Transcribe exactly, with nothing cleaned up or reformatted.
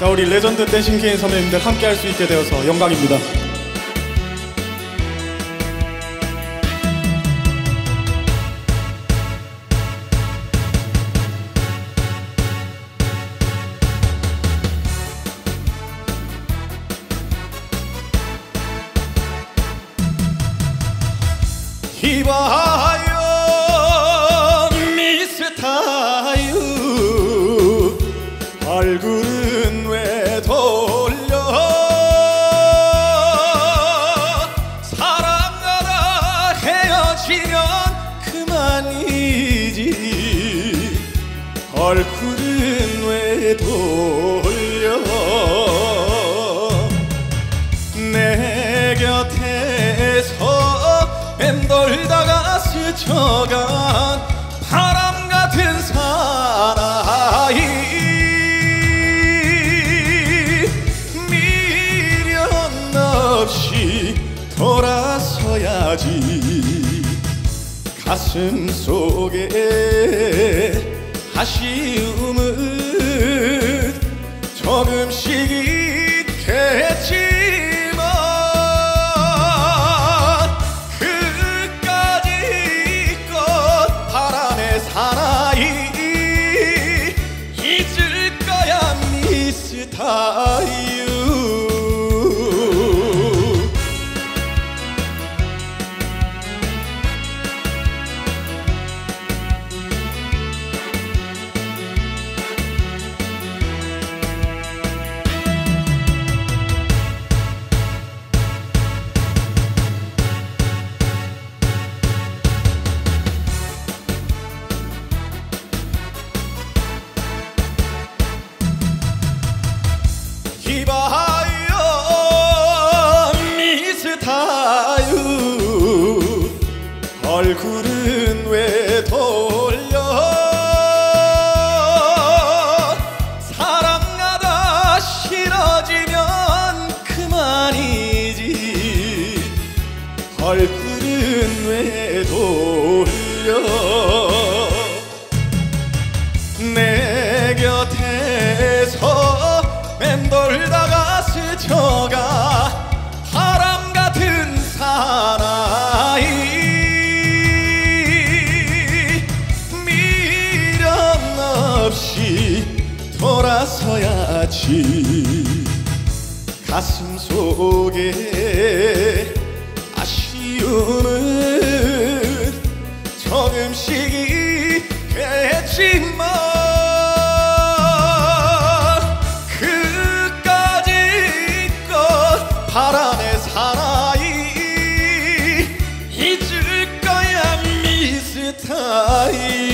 자, 우리 레전드 댄싱 퀸 선배님들 함께 할 수 있게 되어서 영광입니다. 이봐요 미스터유 얼굴은 왜 돌려 사랑하다 헤어지면 그만이지 얼굴은 왜 돌려 내 곁에서 맴돌다가 스쳐간 바람 같은 사나이 미련 없이 돌아서야지 가슴 속에 아쉬움은 조금씩 있겠지 잊을 거야 미스터유 이봐요 미스터유 얼굴은 왜 돌려 사랑하다 싫어지면 그만이지 얼굴은 왜 돌려 내 곁에서 맴돌다가 스쳐가 바람 같은 사나이 미련 없이 돌아서야지 가슴 속에 아쉬움은 조금씩 있겠지만 바람의 사나이 잊을 거야 미스터유